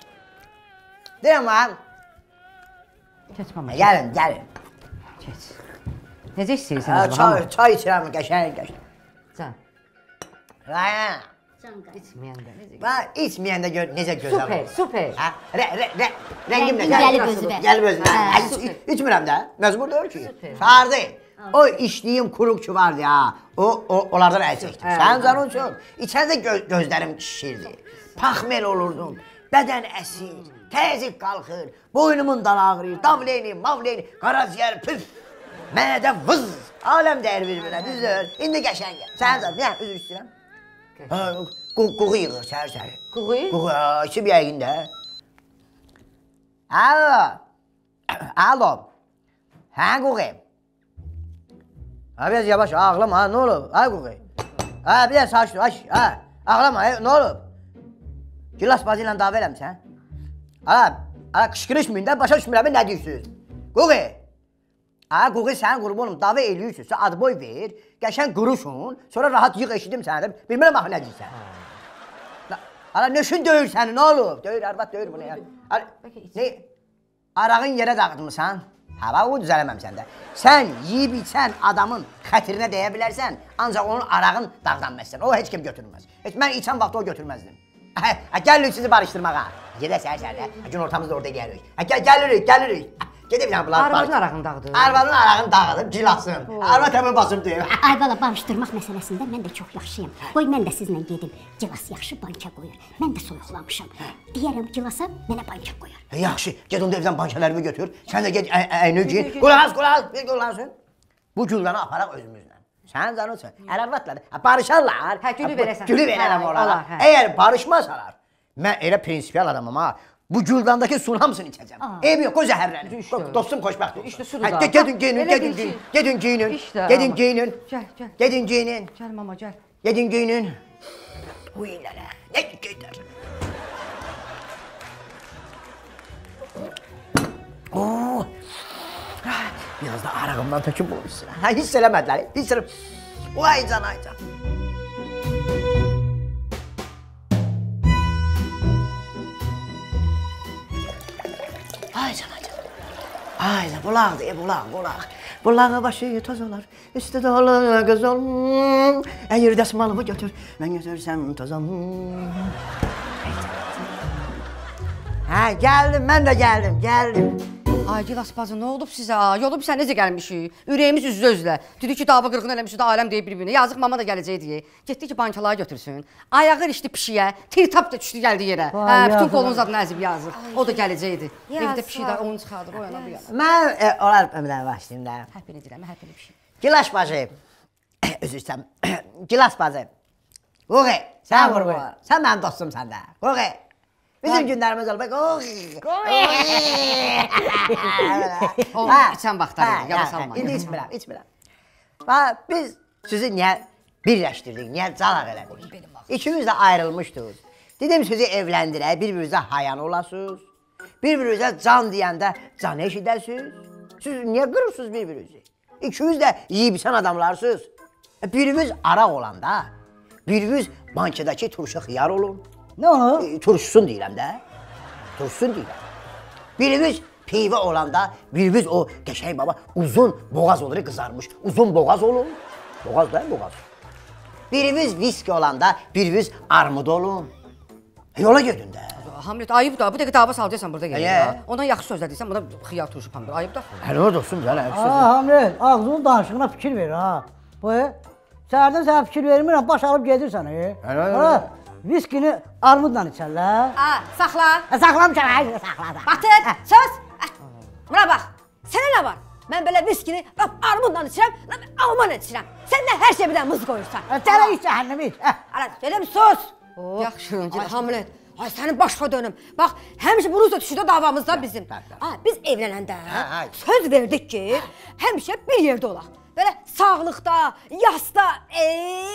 Deyirəm lan. Keç mama. Gəlin, gəlin. Keç. Necə istəyirsən Ha, acaba? çay, çay içirəm, qəşəng, qəşəng. Can. Raya. İçməyəndə necə? Bax, içməyəndə gör, necə gözəl Super, olur. super. Ha, rə, rə, rə, rəngim nə? Rəngin gəlib özünə. Gəlib özünə. Hə, Ha, super. iç- İçmirəm də, məcbur deyil ki. Super. Sardı. O içdiyim kurukçu vardı ya, o, o onlardan əl çəkdim. Hə, Sən hə, canın üçün, içəndə gö gözlərim şişirdi. Paxmel olurdum, bədən əsir, təzik qalxır, boynumun dal ağrıyır, davleyni, mavleyni, qaraciyər, püf. Mədə vız, aləm dəyər bir-birinə, düzdür. İndi qəşəng. Sən canım, nə, üzr istəyirəm. Qoğu yığır, səhər-səhər. Qoğu? Qoğu, içib yəqin də. Alo. Alo. Hə, qoğu. Ha, biraz yavaş, ağlama, ha, nə olub? Ha, qoğu. Ha, bir də saçlı, ha, ağlama, nə olub? Gilas bazı ilə dava eləmsən? Ha, ha, qışqırışmayın da, başa düşmürəm, nə deyirsiniz? Qoğu. Ha, qoğu, sən qurbanım, dava eləyirsiniz, sən ad boy ver, qəşən quruşun, sonra rahat yığ eşidim sənə, bilmirəm axı nə deyirsən. Hala, nöşün döyür səni, nə olub? Döyür, arvad döyür bunu ya. Ne? Arağın yerə dağıtmısan? Ha, bax, o düzələməm səndə. Sən yiyib içən adamın xətrinə deyə bilərsən, ancaq onun arağın dağlanməzsən. O heç kim götürməz. Heç mən içən vaxt o götürməzdim. Gəlirik sizi barışdırmağa. Gedək səhər-səhərdə, gün ortamızda orada gəlirik. Gəlirik, gəlirik. Gedib bir bunlar Arvadın arağını dağıdır. Arvadın arağını dağıdıb, gilasın. Arvad həmən basıb deyir. Ay bala, barışdırmaq məsələsində mən də çox yaxşıyam. Qoy mən də sizlə gedim. Gilas yaxşı banka qoyur. Mən də soyuqlamışam. Deyərəm gilasa, mənə banka qoyar. Yaxşı, get onda evdən bankalarımı götür. Sən də get əyni giyin. Qulaq as, qulaq as, bir qulaq asın. Bu güldanı aparaq özümüzlə. Sən canınsın, ərəvatla da. Barışarlar. Hə, gülü verəsən. Gülü verərəm Hə, onlara. olar, hə. Əgər barışmasalar, mən elə prinsipial adamım ha. Bu güldandakı suyun hamısını içəcəm. Eybi yox, qoy zəhərlənir. İşte. Dostum xoşbəxt olsun. İşte sudur Hə, da. ge- Gedin geyinin, Elə gedin bil ki- geyinin, gedin geyinin, İşte, gedin ama. geyinin, Gəl, gəl. gedin geyinin, Gəl mama, gəl. gedin geyinin. Bu illərə, nə gedər? Oo. Biraz da arağımdan töküb olmuşsun. Ha, hiss eləmədilər, hiss eləmədilər. Vay can, ay can. Hayda, bulaqdır, e, bulaq, bulaq. Bulağı başı toz olar, üstü dolu göz ol. Əgər dəsmalımı götür, mən götürsəm toz ol. Hə, gəldim, mən də gəldim, gəldim. Ay Gilas bacı, nə olub sizə? Yolub sən necə gəlmişik? Ürəyimiz üzlə üzlə. Dedi ki, dava qırğın eləmişik də aləm deyib bir-birinə. Yazıq mama da gələcək deyə. Getdi ki, bankaları götürsün. Ayağı ilişdi pişiyə, tir-tap da düşdü gəldi yerə. Hə, bütün qolunun zadını əzib yazıq. O da gələcəkdi. Evdə pişik də onu çıxardır, o yana bu yana. Mən, e, olar ömrdən başlayayım da. Həpini deyirəm, həpini pişik. Gilas bacı, özür istəm. Gilas bacı. Qoği, sən vurma. Sən mənim dostumsan da. Qoği. Bizim günlərimiz olub. Qoği. Qoği. O, içən vaxtlar, yada salma. İndi içmirəm, içmirəm. Bax, biz sizi niyə birləşdirdik, niyə calaq elədik? İkimiz də ayrılmışdınız. Dedim sizi evləndirək, bir-birinizə hayan olasınız. Bir-birinizə can deyəndə can eşidəsiniz. Siz niyə qırırsınız bir-birinizi? İkiniz də yiyibsən adamlarsınız. Birimiz araq olanda, birimiz bankadakı turşu xiyar olun. Nə onu? E, turşusun deyirəm də. Turşusun deyirəm. Birimiz peyvə olanda, birimiz o qəşəng baba uzun boğaz olur, qızarmış. Uzun boğaz olun. Boğaz da boğaz. Birimiz viski olanda, birimiz armud olun. Yola gedin də. Hamlet, ayıb da, bu dəqiqə dava salacaqsan burada gəlir. Əyə. Ondan yaxşı sözlər deyirsən, buna xiyar turşu pambır. Ayıb da. Hələ orada olsun da, hələ Ha, Hamlet, ağzının danışığına fikir ver ha. Bu, səhərdən sənə fikir vermirəm, baş alıb gedirsən. Hələ, Ha, viskini armudla içərlər. Ha, saxla. Saxlamışam, hə, saxladım. Batır, söz. Buna bax, sənə nə var? Mən belə viskini armudla içirəm, alman içirəm. Sən də hər şey birdən mız qoyursan. Sənə iç, cəhənnəmi iç. Ala, elə bir sus. Yaxşı, Ay Hamlet, ay sənin başqa dönüm. Bax, həmişə bununla düşüdə davamızda bizim. Ay, biz evlənəndə söz verdik ki, həmişə bir yerdə olaq. Belə sağlıqda, yasda, e,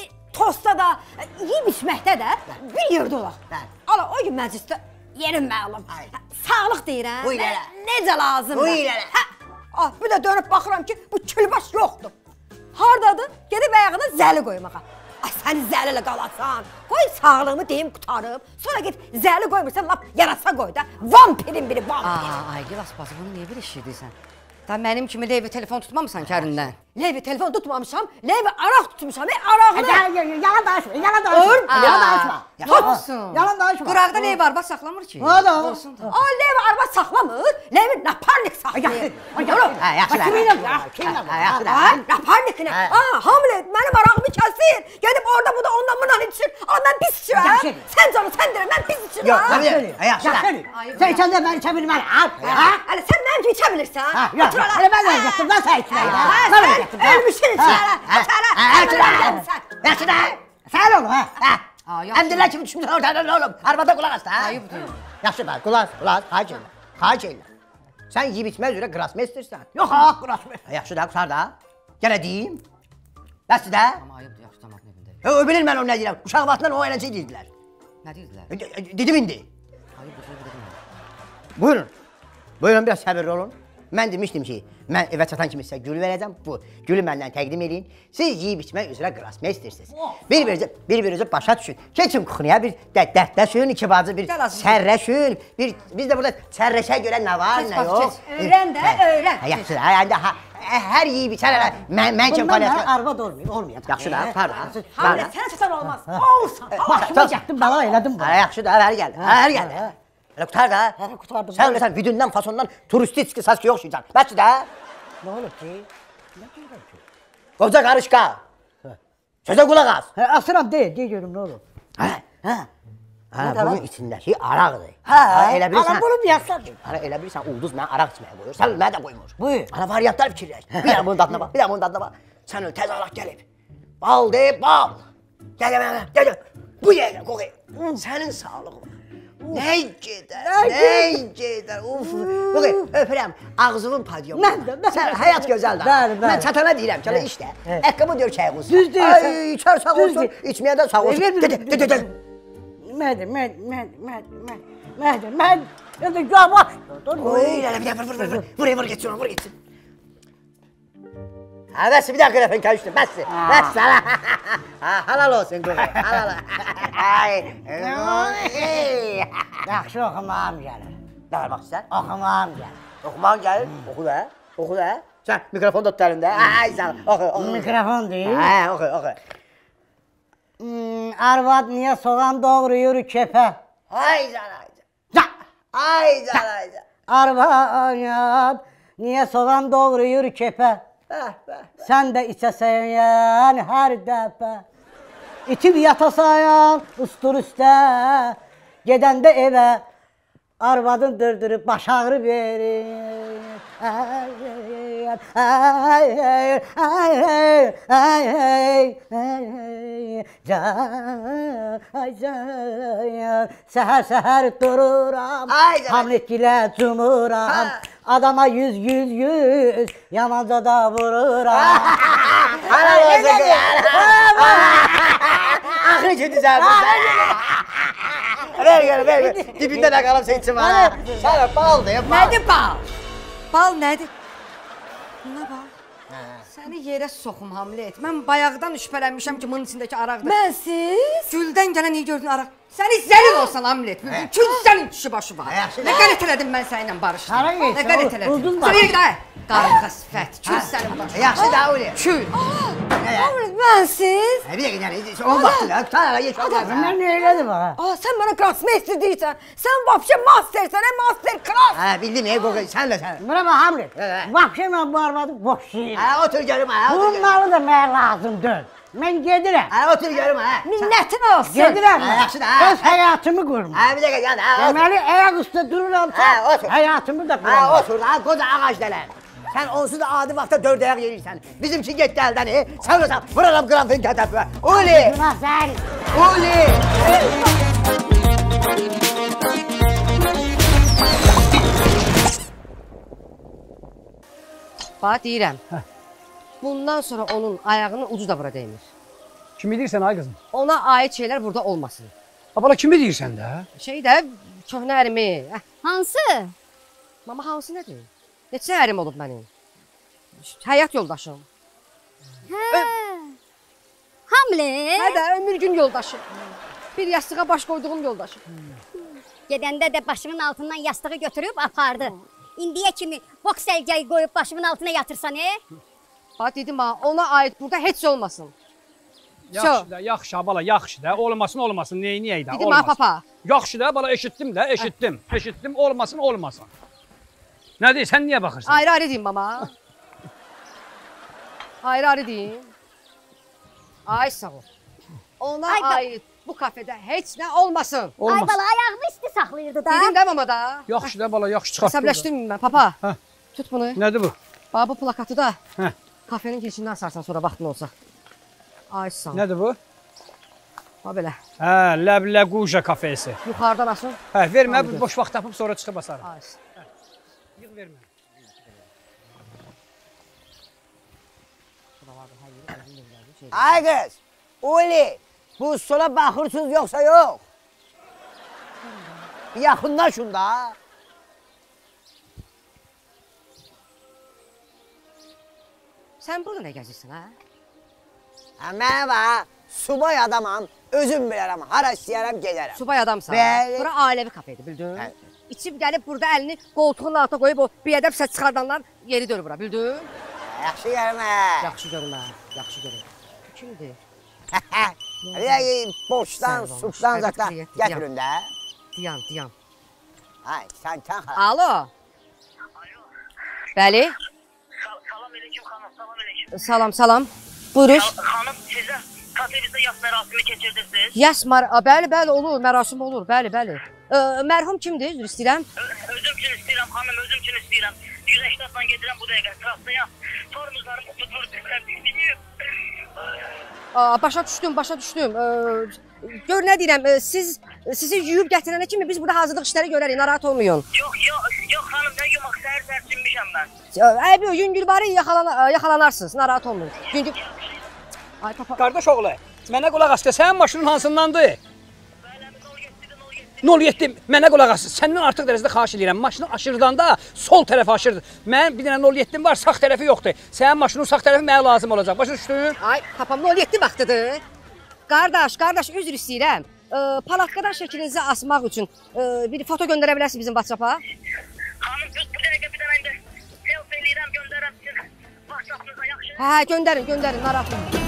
tosta da, yeyib içməkdə də bir yerdə olaq. Ala, o gün məclisdə yerim məlum. Sağlıq deyirəm. Bu ilə. Necə lazımdır? Bu ilə. Ah, bir də dönüb baxıram ki, bu külbaş yoxdur. Hardadır? Gedib ayağına zəli qoymağa. Ay, sən zəlilə qalasan. Qoy sağlığımı deyim qutarım. Sonra git zəli qoymursan, lap yarasa qoy da. Vampirin biri, vampir. Aa, ay Gilas bacı, bunu niyə bir işləyirsən? Da mənim kimi Levi telefon tutmamısan kərindən? Levi telefon tutmamışam, Levi araq tutmuşam, e, arağını. Yalan danışma, yalan danışma. Yalan danışma. Tutmuşsun. Yalan danışma. Qıraqda Levi arvad saxlamır ki. Ha da. Olsun da. Ay, Levi arvad saxlamır, Levi naparnik saxlayır. Yürü. Hə, yaxşı da. Kiminlə bu? Kiminlə bu? Hə, yaxşı da. Ay, naparniklə. Aa, Hamlet mənim arağımı kəsir. Gedib orada bu da ondan bundan içir. Ama mən pis içirəm. Yaxşı. Sən canı sən deyirəm, mən pis içirəm. Yox, ha? Hamlet. Hə, yaxşı da. Sən içəndə mən içə bilmərəm. Ha? Hələ sən mənim kimi içə bilirsən. Ha, yox. Otur ala. Hələ mən vəziyyətdim, mən sən içməyə. Ha, Mən sən vəziyyətdim. ölmüşsün içələ. İçələ. Yaxşı da. Gəlmişsən. Yaxşı da. Sən oğlum, ha? Hə. Aa, yaxşı. Əmdirlər kimi düşmüşsən ortada nə olub? Arvada qulaq as da. Ayıb deyil. Yaxşı da, qulaq, qulaq, xahiş edirəm. Xahiş edirəm. Sən yeyib içmək üzrə qrasmestersən. Yox ha, quraşmır. Yaxşı da, qusar da. Yenə deyim. Bəsdir də. Amma ayıbdır, yaxşı cəmaatın evində. E, o bilir mən o nə deyirəm. Uşaq vaxtından o eləncə deyirdilər. Nə deyirdilər? E, e, Dedim indi. Ayıbdır, şey dedim. Buyurun. Buyurun, biraz səbirli olun. Mən demişdim ki, mən evə çatan kimi sizə gül verəcəm. Bu gülü məndən təqdim edin. Siz yeyib içmək üzrə qrasmestersiniz. Bir-birinizə bir-birinizə başa düşün. Keçin kuxniyə bir dərdləşin, iki bacı bir sərrəşin. Bir biz də burada sərrəşə görə nə var, Keç, nə bacı, yox. keç. Öyrən də, öyrən. Hə, yaxşı da. Hə, ha, hər yeyib içər elə. Mən mən kim Bundan mən qalyasın. arvad olmayayım, olmayacaq. Yaxşı da, pardon. Hamlet sənə çatan olmaz. Olsan. Başıma çəkdim, bəla elədim bunu. Hə, yaxşı da, hər gəl. Hər gəl. Elə qutar da. Hə, qurtardım. Sən sən vidundan, fasondan turistik saski yoxşuysan. Bəsdir də. Nə olub ki? Qoca qarışqa. Sözə qulaq as. Hə, asıram, de, de görüm nə olub. Hə. Hə. Hə, bunun içindəki araqdır. Hə, elə bilirsən. Ana bunu deyəsən. Ana elə bilirsən ulduz mənə araq içməyə qoyur. Sən mənə də qoymur. Buyur. Ana variantlar fikirləş. Bir dənə bunun dadına bax, bir dənə bunun dadına bax. Sən öl təzə araq gəlib. Bal de, bal. Gəl gəl gəl. Gəl. Bu yerə qoy. Sənin sağlığın. Nə gedər, nə gedər, uf. Qoy, öpürəm, ağzımın padyonu. Mən də, mən də. Sən həyat gözəldir. Bəli, bəli. Mən çatana deyirəm, gələ işlə. Əqqımı dör çayıq olsun. Düz deyirsən. Ay, içər sağ Düz olsun, deyir. içməyə də sağ olsun. Ver, ver, Dedi, ver, dedi, dedi. Mədə, mən, mən, mən, mən, mədə, mən, mədə, yavaş. Oy, elə bir də vur, vur, vur, vur, vur, vur, getsin, vur, getsin. Ha, bəs bir dəqiqə rəfən karışdı, bəs, bəs, hala. Ha, halal olsun, qoy, halal. Ay, Yaxşı oxumağım gəlir. nə varmaq istər? Oxumağım gəlir. Oxumaq gəlir, oxu da, oxu da. Sən mikrofon tut əlində. Ay sən, oxu, oxu. Mikrofon deyil. Hə, oxu, oxu. Hmm, arvad niye soğan doğruyor kepe? Ay can, ay can. Ay can, ay can. Arvad niye soğan doğruyor kepe? Bəh, bəh. Sen de içesen her defa. İtip yatasayan ustur üstə. Gedəndə evə arvadın dırdırıb baş ağrı verir. Ay, ay, ay, ay, ay, ay, can, ay, can. Səhər səhər dururam, Hamletgilə cumuram. Adama yüz, yüz, yüz, yamanca da vururam. Ana olacaq ya. Axırı gedəcəm. Ver gel, ver gel. Dibində nə qalıb sən içim ha. Sənə baldır ya, bal. Nədir bal? Bal nədir? Buna bal. Səni yerə soxum Hamlet. Mən bayaqdan şübhələnmişəm ki, bunun içindəki araqdır. Mən siz? Güldən gələn iyi gördün araq. Səni zəlil olsan Hamlet. Kül sənin kişi başı var. Nə qələt elədim mən səninlə barışdım. Nə qələt elədim. Sürək də. Qarqa sifət, kül sənin başı. Yaxşı da öyle. Kül. Hamlet, mən siz? Bir dəqiqə, yəni, onun vaxtında, tutaraq, geç olmaz. Mən nə elədim ha? Aa, sən mənə grossmeister deyirsən. Sən vapşə mastersən, master class. Hə, bildim, ey qoqay, sən də sən. Buna bax Hamlet, vapşə mən bu arvadı boşayım. Hə, otur görüm, hə, otur görüm. Bunun malı da mənə lazım deyil. Mən gedirəm. Hə, otur görüm, hə. Minnetin olsun. Gedirəm. Hə, yaxşı da, hə. Öz həyatımı qurmuşam. Hə, bir dəqiqə, yəni, hə, otur. Deməli, ayaq üstə dururamsa, Hə, otur. həyatımı da Hə, qurmuşam. otur da, qoca ağac dələn. Sən onsuz da adi vaxtda dörd ayaq yerirsən. Bizimki getdi əldən, e. Sən olsan, vuraram qırantın kətəpə. Uli! Günah sən. Uli! Bax deyirəm. Bundan sonra onun ayağının ucu da bura değmir. Kimi deyirsən ay qızım? Ona ait şeylər burada olmasın. Abala kimi deyirsən də? Şey də köhnə ərimi. Hə. Hansı? Mama hansı nədir? Neçə ərim olub mənim? Həyat yoldaşım. Hə. Hamlet. Hə də ömür gün yoldaşı. Bir yastığa baş qoyduğum yoldaşım. Gedəndə də başımın altından yastığı götürüb apardı. İndiyə kimi boks əlgəyi qoyub başımın altına yatırsan, e? Bax dedim ha, ona ait burada heç olmasın. Yaxşı da, yaxşı bala, yaxşı da. Olmasın, olmasın. Neyi niyə də? Dedim ha papa. Yaxşı da bala, eşitdim də, eşitdim. Eşitdim, olmasın, olmasın. Nə deyir, sən niyə baxırsan? Ayrı ayrı deyim mama. Ayrı ayrı deyim. Ay sağ ol. Ona Ay, ait bu kafede heç nə olmasın. Ay bala ayağımı isti saxlayırdı da. Dedim də mama da. Yaxşı da bala, yaxşı çıxart. Əsəbləşdirməyim mən papa. Hə. Tut bunu. Nədir bu? Bax bu plakatı da Hə. kafenin girişindən asarsan sonra vaxtın olsa. Ay sağ ol. Nədir bu? Ha belə. Hə, Ləbləquja kafesi. Yuxarıdan asın. Hə, vermə, bir boş vaxt tapıb sonra çıxıb basarım. Ay. Yığ vermə. Ay qız, Uli, bu sola baxırsınız yoxsa yox? Bir yaxınlaşın da. Sən burada nə gəzirsən ha? Hə, mən var, subay adamam, özüm bilərəm, hara istəyərəm, gedərəm. Subay adamsan. Bəli. Bura ailəvi kafedir, bildin? Hə. İçib gəlib burada əlini qoltuğun altına qoyub o biədəb səs çıxardanlar yeri dönür bura, bildin? Yaxşı gəlmə. Yaxşı görmə, yaxşı görmə. Kimdir? Bir dəqiq, boşdan, Sən subdan olmuş. zətlə Evet, gətirin də. Diyan, diyan. Ay, sən sən xala. Alo. Bəli. Salam aleyküm xanım, salam aleyküm. Salam, salam. Buyurun. Xanım, sizə kafemizdə yas mərasimi keçirdirsiniz. Yas mar, bəli, bəli olur, mərasim olur, bəli, bəli. Ə, mərhum kimdir? Üzr istəyirəm. Özüm üçün istəyirəm xanım, özüm üçün istəyirəm. yüz səksən gedirəm bu dəqiqə, trassayam. Tormuzlarım tutur, düşürəm, düşürəm. Aa, başa düşdüm, başa düşdüm. Ə, gör nə deyirəm, ə, siz sizi yuyub gətirənə kimi biz burada hazırlıq işləri görərik, narahat olmayın. Yox, yox, yox xanım, nə yumaq səhər səhər çinmişəm mən. Əbi, yüngülvarı yaxalan yaxalanarsınız, narahat olmayın. Yüngül... Ay papa. Qardaş oğlu, mənə qulaq as, sənin maşının hansındandır? nol yeddi, mənə qulaq as. Səndən artıq dərəcədə xahiş edirəm. Maşını aşırdanda sol tərəfi aşırdı. Mənim bir dənə nol yeddim var, sağ tərəfi yoxdur. Sənin maşının sağ tərəfi mənə lazım olacaq. Başa düşdün? Ay, papam nol yeddi vaxtıdır. Qardaş, qardaş, üzr istəyirəm. Ə, palatkadan şəklinizi asmaq üçün ə, bir foto göndərə bilərsiniz bizim WhatsApp-a? Xanım, bu dəqiqə bir dənə mən də self eləyirəm, göndərəm sizin WhatsApp-ınıza, yaxşı? Hə, göndərin, göndərin, narahat olmayın.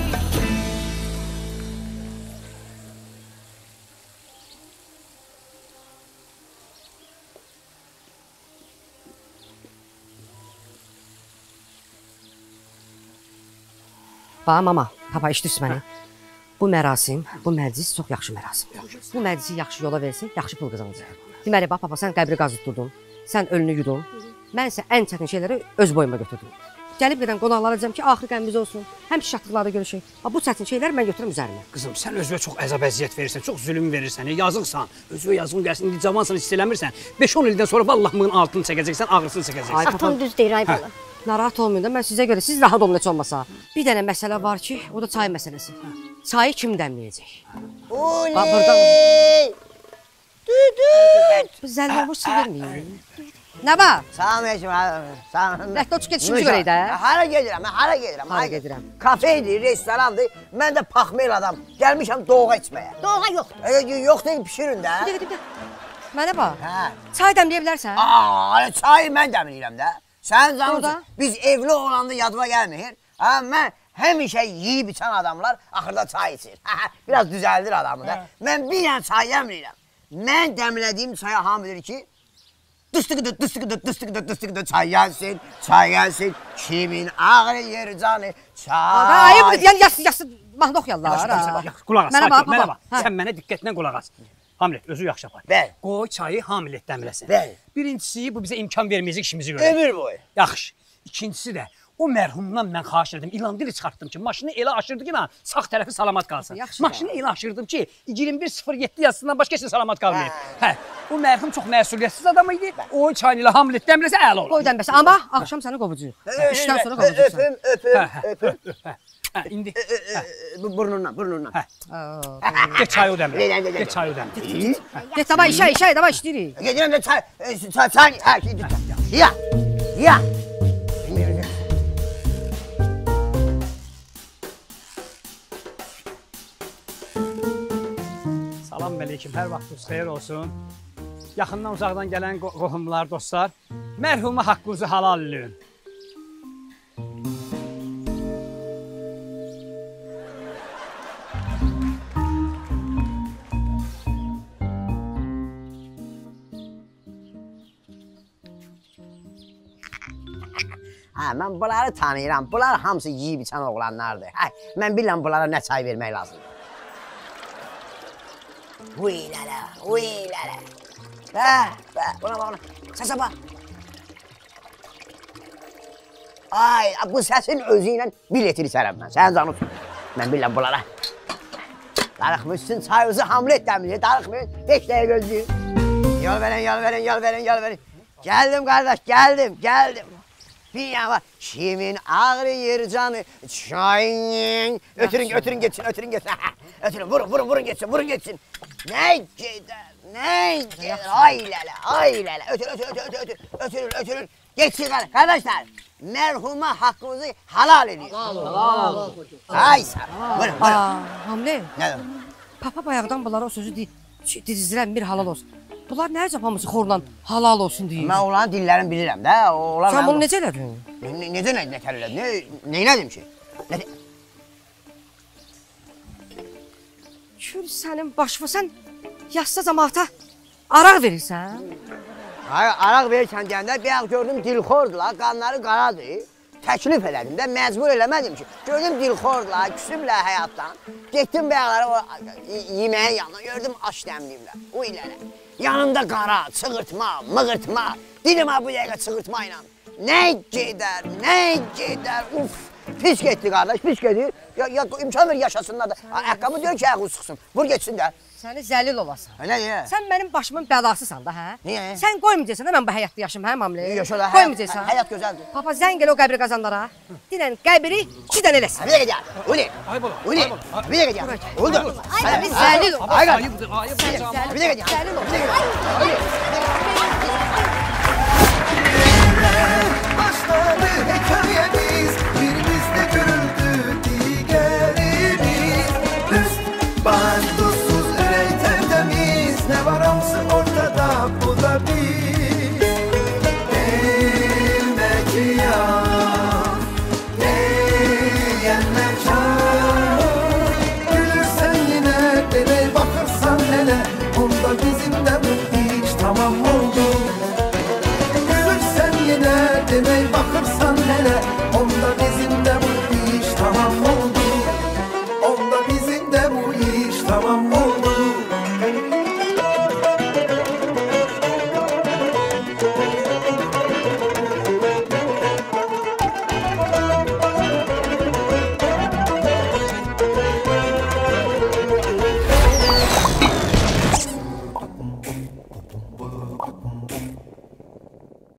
Bax, mama, papa, işdir məni. Bu mərasim, bu məclis çox yaxşı mərasimdir. Bu məclisi yaxşı yola versin, yaxşı pul qazanacaq. Deməli, bax, papa, sən qəbri qazıtdırdın, sən ölünü yudun. Mən isə ən çətin şeyləri öz boyuma götürdüm. Gəlib gedən qonaqlara deyəcəm ki, axır qəmimiz olsun, həm şaxlıqlarda görüşək. Bu çətin şeyləri mən götürürəm üzərimə. Qızım, sən özünə çox əzab əziyyət verirsən, çox zülüm verirsən, yazıqsan. Özünə yazığın gəlsin, indi cavansan, hiss eləmirsən. beş on ildən sonra vallahmığın altını çəkəcəksən, ağrısını çəkəcəksən. Atam düz deyir, ay bala. Narahat olmayın da, mən sizə görə, siz rahat olun heç olmasa. Bir dənə məsələ var ki, o da çay məsələsi. Çayı kim dəmləyəcək? Oley! Düdüt! Bu zəllə olmuş su verməyin. Nə var? Salam eşim, salam. Rəhdə uçub getişimizi görək də. Hara gedirəm, mən hara gedirəm? Hara gedirəm? Kafeydir, restorandır. Mən də paxmel adam. Gəlmişəm doğğa içməyə. Doğğa yoxdur. E, yox deyil, pişirin də. Bir dəqiqə, bir dəqiqə. Mənə bax, Hə. çay dəmləyə bilərsən? Aa, çayı mən dəmləyirəm də. Sən canımsın, Doğrudan. biz evli olanda yadıma gəlmir. Ha, mən həmişə yeyib içən adamlar axırda çay içir. Biraz düzəldir adamı da. Mən bir dənə çay dəmləyirəm. Mən dəmlədiyim çaya hamı bilir ki, dıstıqıdı, dıstıqıdı, dıstıqıdı, dıstıqıdı, çay gəlsin, çay gəlsin, kimin ağrıyır canı, çay. Ayıbdır, yəni yası, yası, mahnı oxuyarlar. Qulaq as, Mənə bax, mənə bax. hə. Sən mənə diqqətlə qulaq as. Hamlet, özü yaxşı apar. Bəli. Qoy çayı Hamlet dəmləsin. Bəli. Birincisi, bu bizə imkan verməyəcək işimizi görək. Ömür boyu. Yaxşı. İkincisi də, o mərhumdan mən xahiş edim, ilan dili çıxartdım ki, maşını elə aşırdı ki, sağ tərəfi salamat qalsın. Yaxşı. Maşını elə aşırdım ki, iyirmi bir sıfır yeddi yazısından başqa heç salamat qalmayıb. Hə, o mərhum çox məsuliyyətsiz adam idi. O çayını ilə Hamlet dəmləsə əla olur. Qoy dəmləsə, amma axşam səni qovacaq. İşdən sonra qovacaqsan. Öpüm, öpüm, öpüm. Hə, indi Burnundan, burnundan. get çayı o dəmlə. Gedən, gedən. Get çayı o dəmlə. Get, davay işə, işə, davay işləyirik. Gedirəm də çay, çay, çay, hə, ya, ya. Salam əleykum, hər vaxtınız xeyir olsun. Yaxından uzaqdan gələn qohumlar, dostlar, mərhuma haqqınızı halal eləyin. Hə, mən bunları tanıyıram. Bunlar hamısı yeyib içən oğlanlardır. Hə, mən bilirəm bunlara nə çay vermək lazımdır. Uy lələ, uy lələ. Bə, bə, buna bak, buna. Səsə bax. Ay, bu səsin özü ilə bir litr içərəm mən. Sən canım. Mən bilirəm bunlara. Darıxmışsın, çayınızı Hamlet dəmləyir. Darıxmayın, beş dəqiqə gözləyin. Yol verin, yol verin, yol verin, yol verin. Gəldim qardaş, gəldim, gəldim. Bir yana var, kimin ağrıyır canı, çayın. Ötürün, ötürün geçsin, ötürün geçsin. Ötürün, vurun, vurun, vurun geçsin, vurun geçsin. Ne gider, ne gider, ay lələ, ay lələ. Ötür, ötür, ötür, ötür, ötür, ötürün, ötürün. Geçsin kardeşler, merhuma hakkınızı halal edin. Halal olsun. Ay sen, buyurun, buyurun. Hamle, Ne papa bayaqdan bunlara o sözü dizizirəm, bir halal olsun. Bunlar nəyəcə hamısı xorla halal olsun deyir. Mən onların dillərini bilirəm də. Sən bunu necə elədin? Necə nə nətər elədin? Nə elədim ki? Kür sənin başıma, sən yasda cəmaata araq verirsən? Hayır, araq verirsən deyəndə bir az gördüm dilxordular, qanları qaradır. Təklif elədim də, məcbur eləmədim ki. Gördüm dilxordular, küsüblər həyatdan. Getdim bəyəqləri yeməyin yanına, gördüm aş dəmliyimlər. O ilələ. Yanımda qara, çığırtma, mığırtma. Dilim ha bu dəqiqə çığırtma ilə. Nə gedər, nə gedər, uf. Pis getdi qardaş, pis gedir. Ya, ya imkan ver yaşasınlar da. Əqqamı diyor ki, ayaq sıxsın. Vur geçsin də. Səni zəlil olasan. Nə deyə? Sən mənim başımın bəlasısan da, hə? Niyə? Sən qoymayacaqsan da mən bu həyatda yaşım, hə Mamle? Yaşa da, qoymayacaqsan. Həyat gözəldir. Papa zəng elə o qəbri qazanlara. Dinən qəbri iki dənə eləsin. Bir dəqiqə gəl. O ne? Ayıb ola. O ne? Bir dəqiqə gəl. Oldu. Ay, biz zəlil ol. Ay, Ayıbdır, ayıbdır. bir dəqiqə gəl. Zəlil ol. Başladı